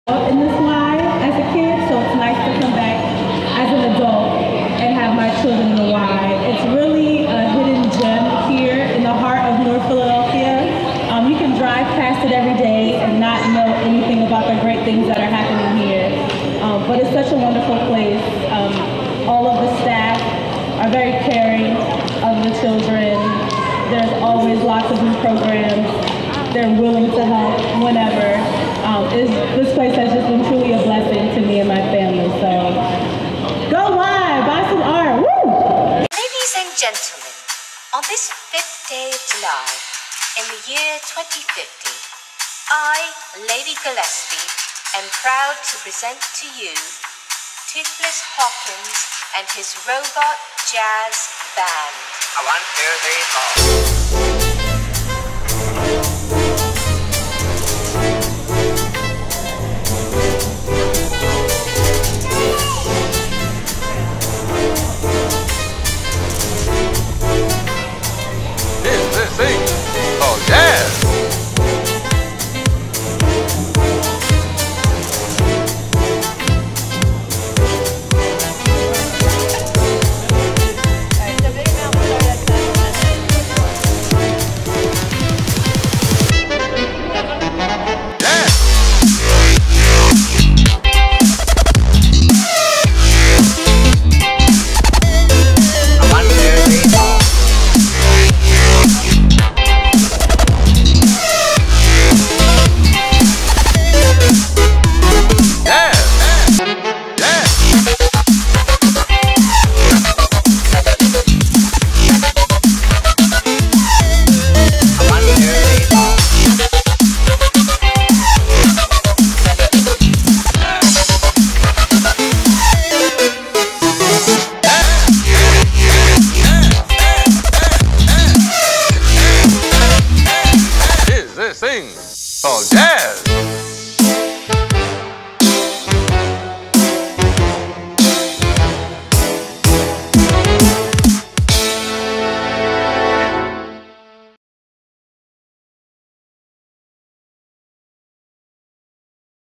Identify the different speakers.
Speaker 1: in this line as a kid, so it's nice to come back as an adult and have my children in the Y. It's really a hidden gem here in the heart of North Philadelphia. You can drive past it every day and not know anything about the great things that are happening here. But it's such a wonderful place. All of the staff are very caring of the children. There's always lots of new programs. They're willing to help whenever. This place has just been truly a blessing to me and my family. So go live, buy some art. Woo!
Speaker 2: Ladies and gentlemen, on this 5th day of July, in the year 2050, I, Lady Gillespie, am proud to present to you Toothless Hawkins and his Robot Jazz Band. 1, 2, 3, 4.